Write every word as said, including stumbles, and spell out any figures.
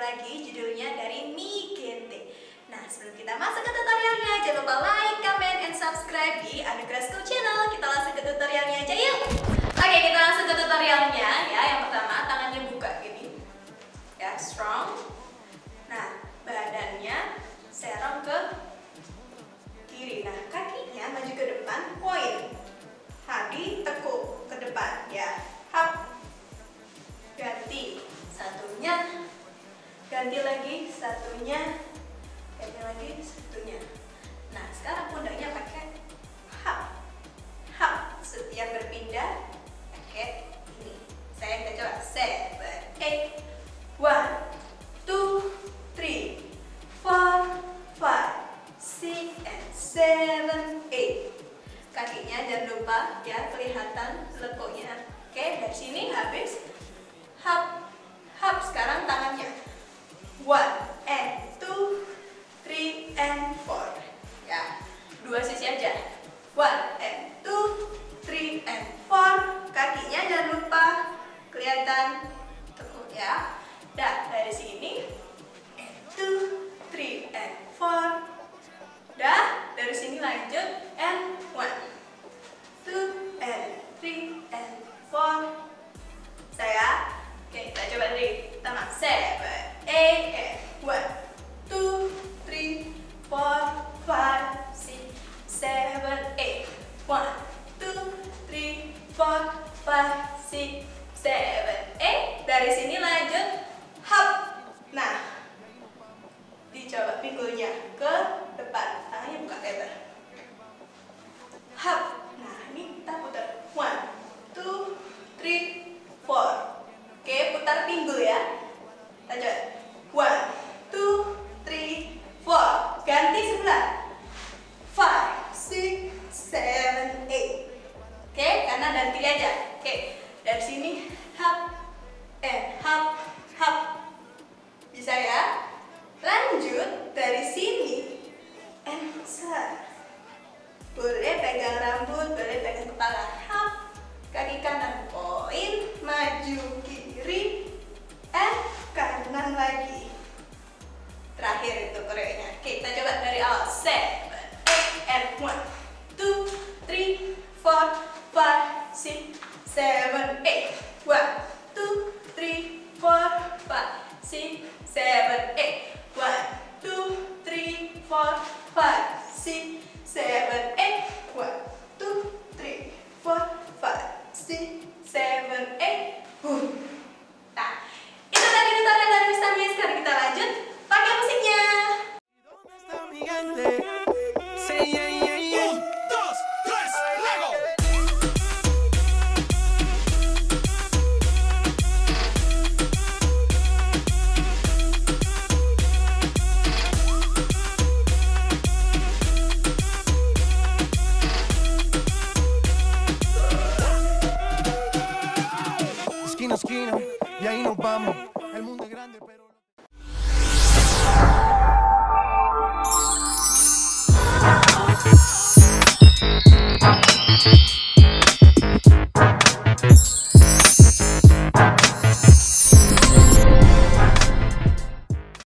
lagi, judulnya dari Migente. Nah, sebelum kita masuk ke tutorialnya, jangan lupa like, comment, and subscribe di Anugerah School Channel. Kita langsung ke tutorialnya aja yuk. Oke, kita langsung ke tutorialnya ya. Yang pertama, tangannya buka gini, ya, strong. Nah, badannya serong ke kiri. Nah, kakinya maju ke depan, point. Hadi tekuk ke depan, ya. Hap. Ganti satunya, ganti lagi satunya, ganti lagi satunya. Nah, sekarang pundaknya pakai hap, hap. Setiap berpindah pakai ini. Saya akan coba seven, eight, one, two, three, four, five, six, and seven, eight. Kakinya jangan lupa ya, kelihatan lekuknya. Oke, dari sini habis. Hap, hap. Sekarang tangannya one and two, three and four. Ya, dua sisi aja. One and two, three and four. Kakinya jangan lupa kelihatan tekuk ya. Dah, dari sini and two, three and four. Dah, dari sini lanjut and one, two and three and four. Saya Oke, kita coba dari pertama. Seven, eight, and one, two, three, four, five, six, seven, eight. One, two, three, four, five, six, seven, eight. Dari sini lanjut hop. Nah, dicoba pinggulnya ke depan, tangannya buka lebar. Hop. Nah, ini kita putar. One, two, three, four. Oke, putar pinggul ya. Lanjut. One, two, three, four. Ganti sebelah. Five, six, seven, eight. Oke, kanan dan kiri aja. Oke, dari sini hop, eh, hop, hop. Bisa ya? Lanjut dari sini answer. Boleh pegang rambut, boleh pegang kepala. Hop. Kaki kanan poin, maju kiri, and kanan lagi. Terakhir itu koreonya. Oke, kita coba dari awal. Seven, eight, and one, two, three, four, five, six, seven, eight. One, two, three, four, five, six, seven, eight. One, two, three, four, five, six, seven,